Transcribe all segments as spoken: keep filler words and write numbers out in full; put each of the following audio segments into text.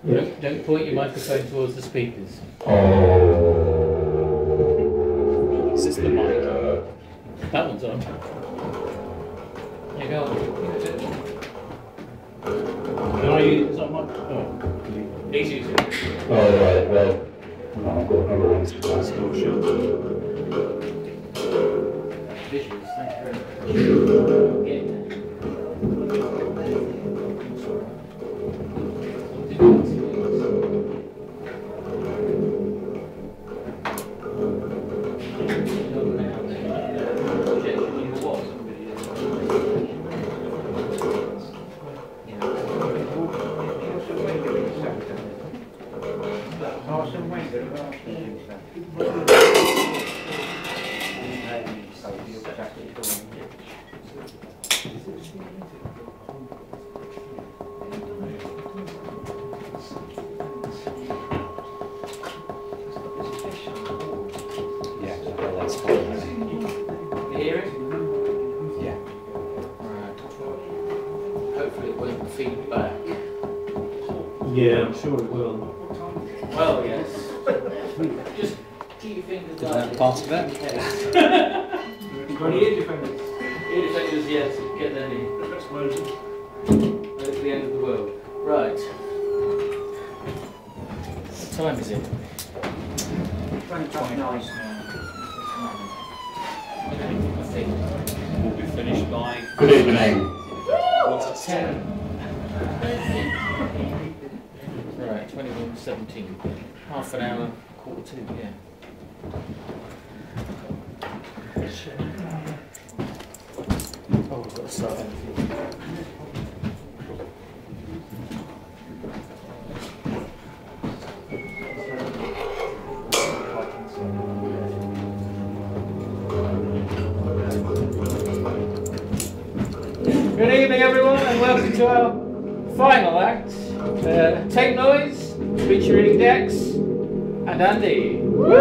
Don't, don't point your microphone towards the speakers. Is this the mic? That one's on. There you go. Can I use it on my... Oh, he's using it. Oh, right, well, no, I've got another one to pass. Visuals, thank you very much. Yeah. Yeah, I'm sure it will. Well, yes. Just keep your fingers down. Is that part of it? You've got any ear defenders? Ear defenders, yes. Get them in. That's Moses. That's the end of the world. Right. What time is it? twenty-nine. I think. We'll be finished by Good evening. quarter to ten. Right, twenty-one seventeen. Half an hour, quarter two, yeah. Oh, we've got to start anything. Good evening, everyone, and welcome to our final act. Uh, Tape Noise, featuring Dex and Andy.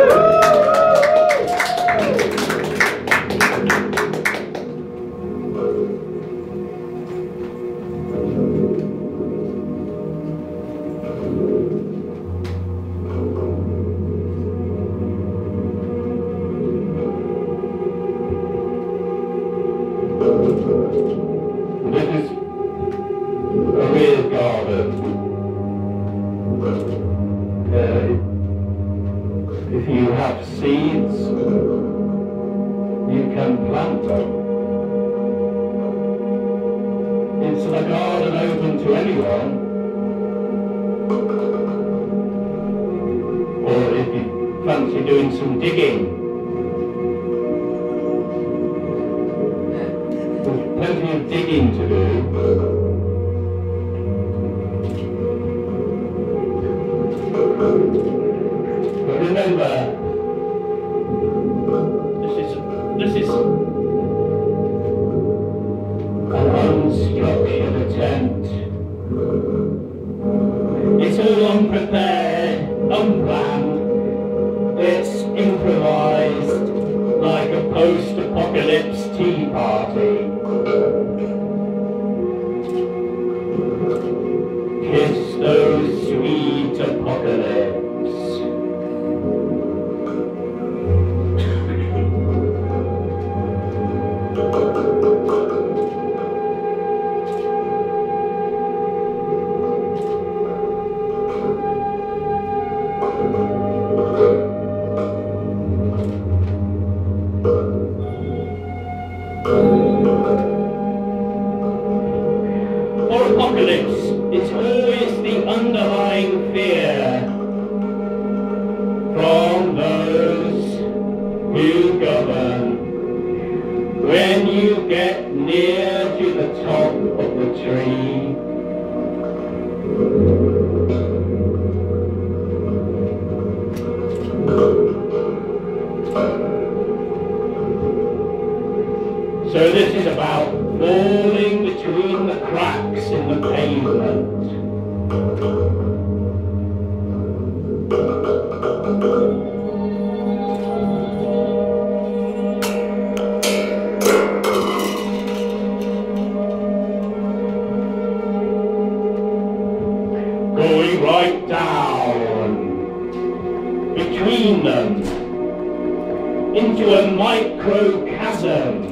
This is a real garden. Uh, if you have seeds, you can plant them. It's a garden open to anyone. Or if you fancy doing some digging. There's plenty of digging to do. But remember, this is this is an unstructured attempt. It's all unprepared, unplanned. It's improvised, like a post-apocalypse tea party. Kiss those sweet apocalypse. For apocalypse, it's always the underlying fear from those who govern. When you get near to the top of the tree, so this is about falling between the cracks in the pavement. going right down between them into a microcosm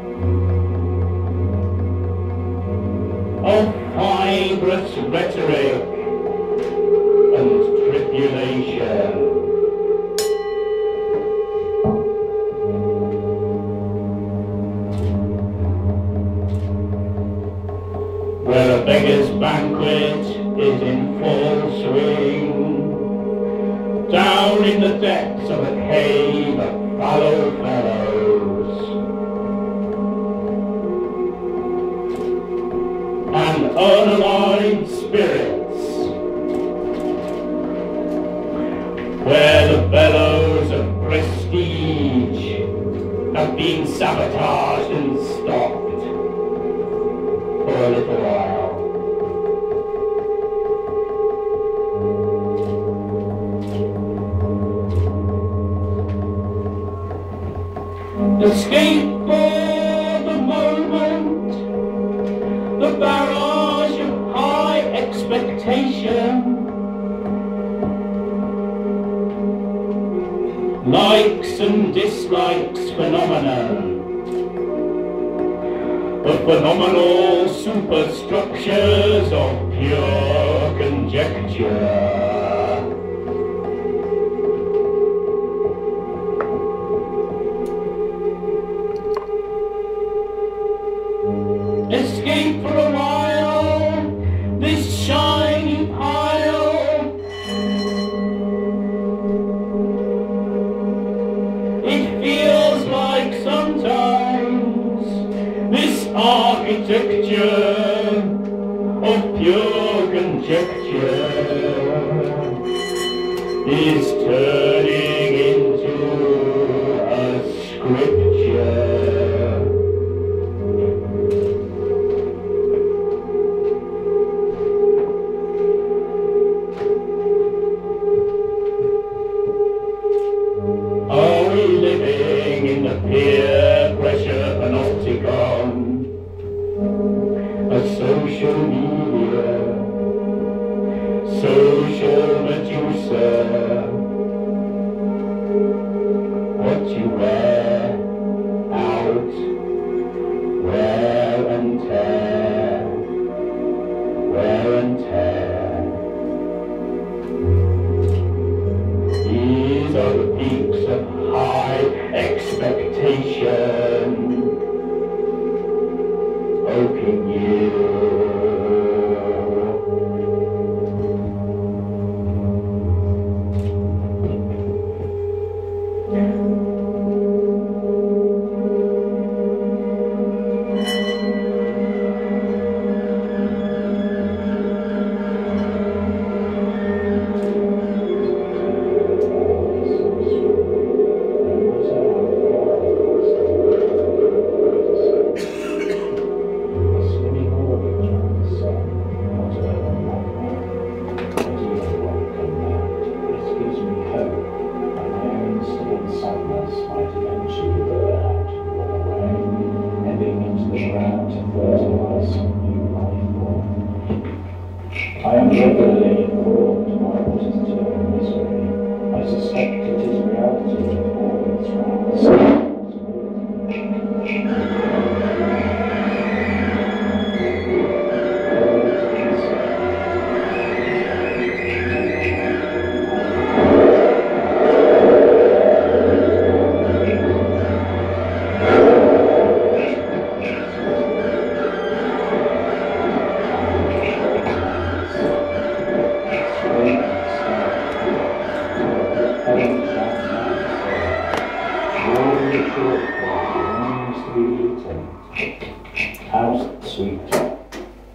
of fibrous rhetoric and tribulation. Where a beggar's banquet is in full swing, down in the depths of a cave of fallow fellows, and unaligned spirits, where the bellows of prestige have been sabotaged and stopped for a little while. Escape for the moment, the barrage of high expectation, likes and dislikes phenomenon, the phenomenal superstructures of pure conjecture. Escape for a while, this shiny pile. It feels like sometimes this architecture of pure conjecture is turning into a scripture. Are we living in the peer pressure panopticon, a social media, social Medusa? What you wear out, wear and tear, wear and tear. These are the peaks of high expectation, poking you. I am regularly informed by what is termed misery. I suspect it is reality that always rounds. How sweet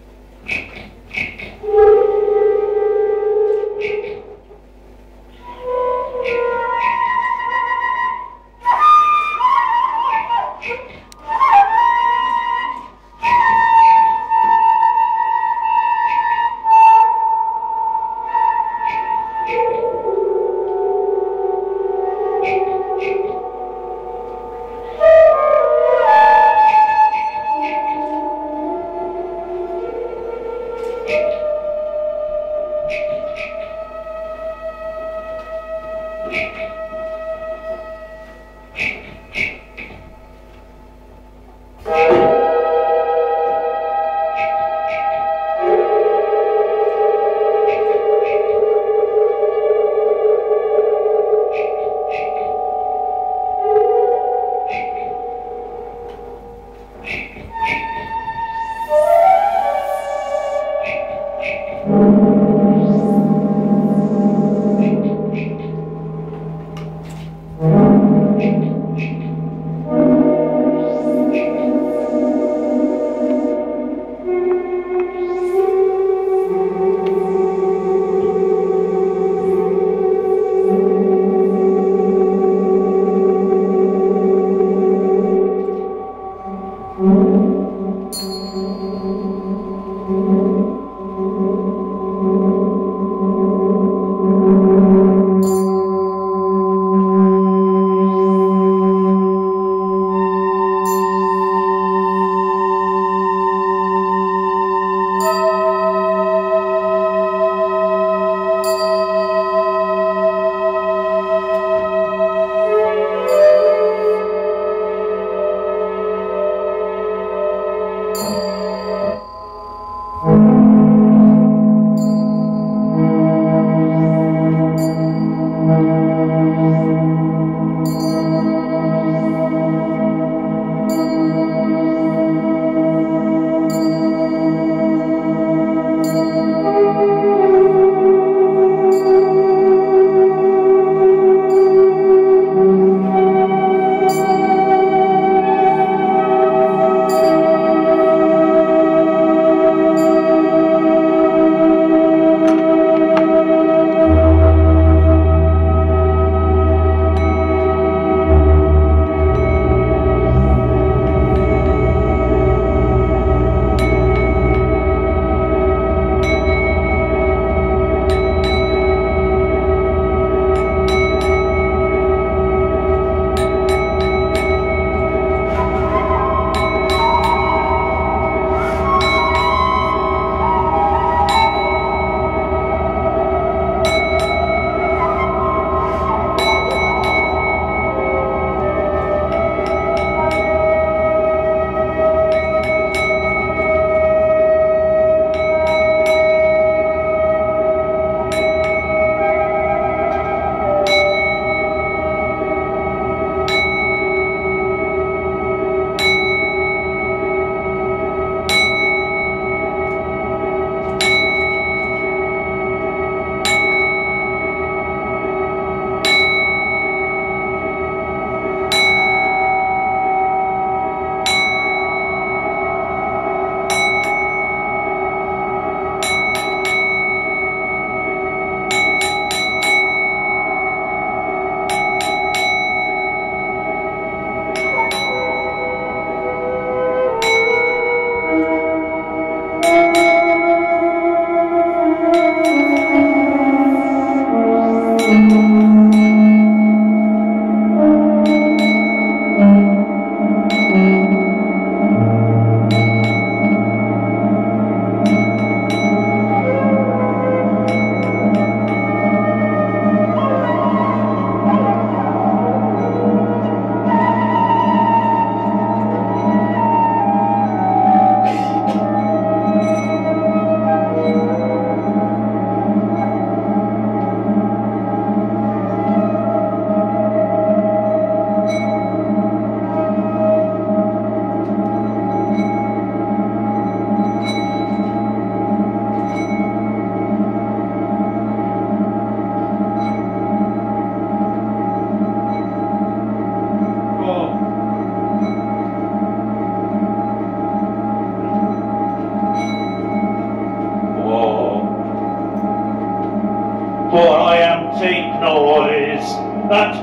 for I am take noise, that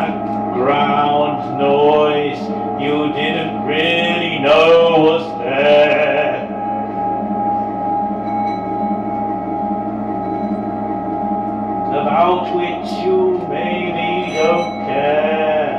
background noise you didn't really know was there. About which you maybe don't care,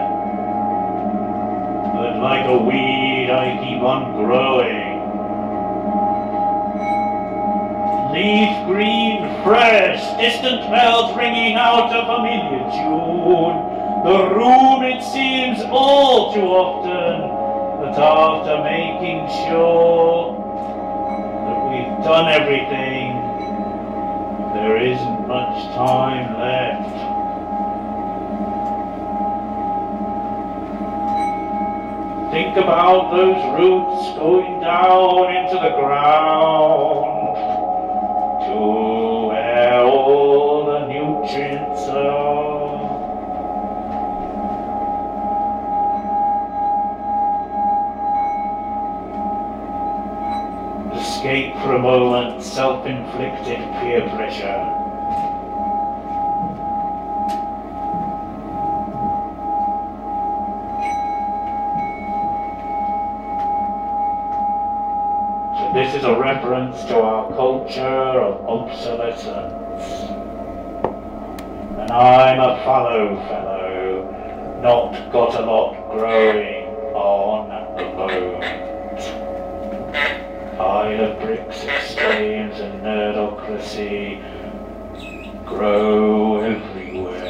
but like a weed I keep on growing. Leaf green Fresh, distant bells ringing out a familiar tune. The room, it seems all too often, that after making sure that we've done everything, there isn't much time left. Think about those roots going down into the ground to where all the nutrients are. Escape for a moment self-inflicted peer pressure. This is a reference to our culture of obsolescence. And I'm a fallow fellow, not got a lot growing on the boat. Pile of bricks extremes and nerdocracy grow everywhere.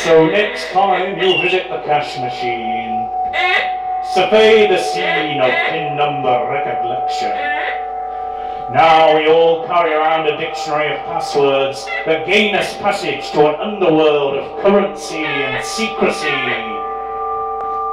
So next time you visit the cash machine, survey the scene of pin number recollection. Now we all carry around a dictionary of passwords that gain us passage to an underworld of currency and secrecy.